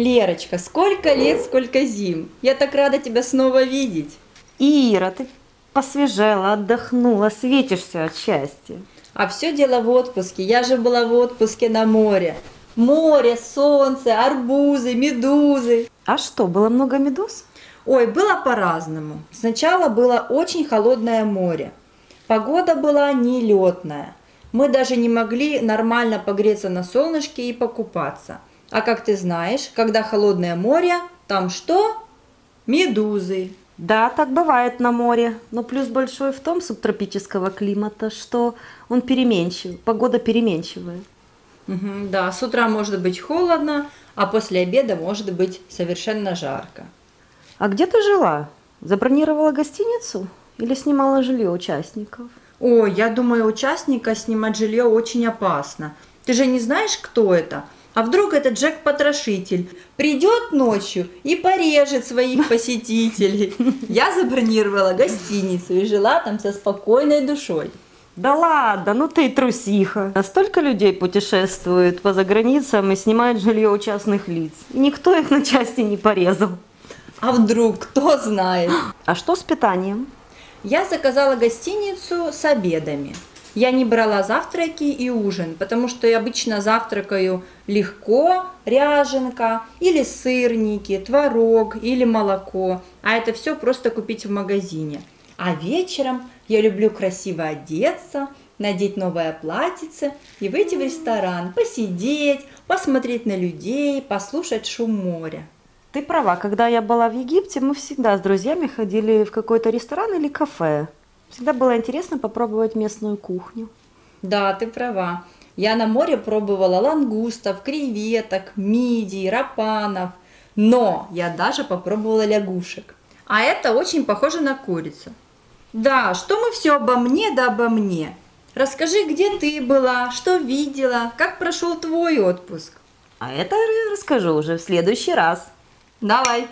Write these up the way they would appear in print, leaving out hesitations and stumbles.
Лерочка, сколько лет, сколько зим. Я так рада тебя снова видеть. Ира, ты посвежела, отдохнула, светишься от счастья. А все дело в отпуске. Я же была в отпуске на море. Море, солнце, арбузы, медузы. А что, было много медуз? Ой, было по-разному. Сначала было очень холодное море. Погода была нелетная. Мы даже не могли нормально погреться на солнышке и покупаться. А как ты знаешь, когда холодное море, там что? Медузы. Да, так бывает на море, но плюс большой в том субтропического климата, что он переменчив, погода переменчивая. Да, с утра может быть холодно, а после обеда может быть совершенно жарко. А где ты жила? Забронировала гостиницу или снимала жилье участников? Ой, я думаю, участника снимать жилье очень опасно. Ты же не знаешь, кто это? А вдруг это Джек-потрошитель придет ночью и порежет своих посетителей? Я забронировала гостиницу и жила там со спокойной душой. Да ладно, ну ты трусиха. Столько людей путешествует по заграницам и снимает жилье у частных лиц. И никто их на части не порезал. А вдруг, кто знает? А что с питанием? Я заказала гостиницу с обедами. Я не брала завтраки и ужин, потому что я обычно завтракаю легко, ряженка, или сырники, творог, или молоко. А это все просто купить в магазине. А вечером я люблю красиво одеться, надеть новое платьице и выйти в ресторан, посидеть, посмотреть на людей, послушать шум моря. Ты права, когда я была в Египте, мы всегда с друзьями ходили в какой-то ресторан или кафе. Всегда было интересно попробовать местную кухню. Да, ты права. Я на море пробовала лангустов, креветок, мидий, рапанов. Но я даже попробовала лягушек. А это очень похоже на курицу. Да, что мы все обо мне да обо мне. Расскажи, где ты была, что видела, как прошел твой отпуск. А это я расскажу уже в следующий раз. Давай.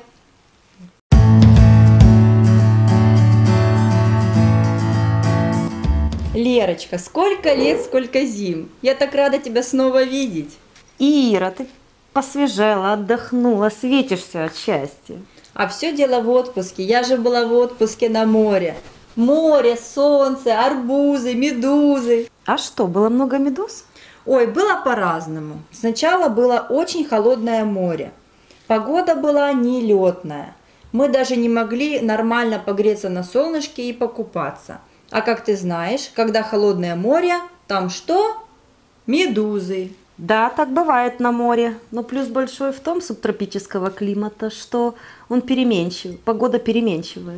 Лерочка, сколько лет, сколько зим. Я так рада тебя снова видеть. Ира, ты посвежела, отдохнула, светишься от счастья. А все дело в отпуске. Я же была в отпуске на море. Море, солнце, арбузы, медузы. А что, было много медуз? Ой, было по-разному. Сначала было очень холодное море. Погода была нелетная. Мы даже не могли нормально погреться на солнышке и покупаться. А как ты знаешь, когда холодное море, там что? Медузы. Да, так бывает на море, но плюс большой в том субтропического климата, что он переменчив, погода переменчивая.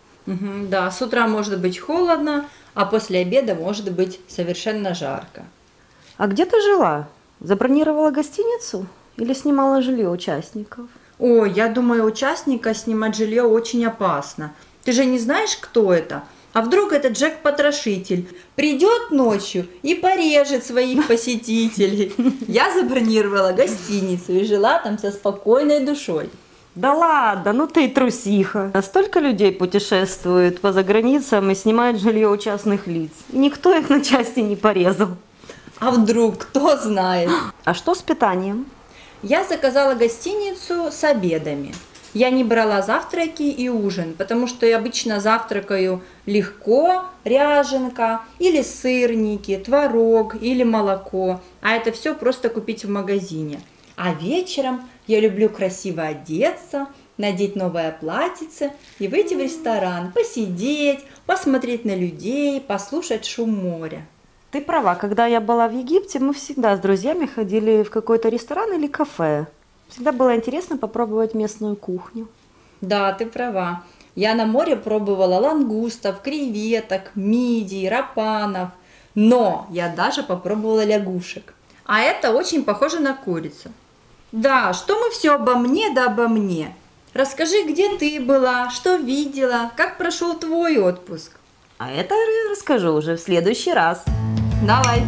Да, с утра может быть холодно, а после обеда может быть совершенно жарко. А где ты жила? Забронировала гостиницу или снимала жилье участников? Ой, я думаю, участника снимать жилье очень опасно. Ты же не знаешь, кто это? А вдруг это Джек-потрошитель придет ночью и порежет своих посетителей? Я забронировала гостиницу и жила там со спокойной душой. Да ладно, ну ты трусиха. Столько людей путешествует по заграницам и снимает жилье у частных лиц. И никто их на части не порезал. А вдруг, кто знает? А что с питанием? Я заказала гостиницу с обедами. Я не брала завтраки и ужин, потому что я обычно завтракаю легко, ряженка, или сырники, творог, или молоко. А это все просто купить в магазине. А вечером я люблю красиво одеться, надеть новое платьице и выйти в ресторан, посидеть, посмотреть на людей, послушать шум моря. Ты права, когда я была в Египте, мы всегда с друзьями ходили в какой-то ресторан или кафе. Всегда было интересно попробовать местную кухню. Да, ты права. Я на море пробовала лангустов, креветок, мидий, рапанов. Но я даже попробовала лягушек. А это очень похоже на курицу. Да, что мы все обо мне да обо мне. Расскажи, где ты была, что видела, как прошел твой отпуск. А это я расскажу уже в следующий раз. Давай.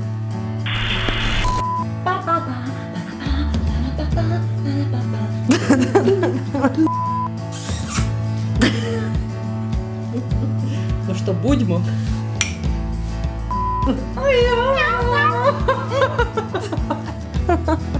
Ну что, будьмо? Ой,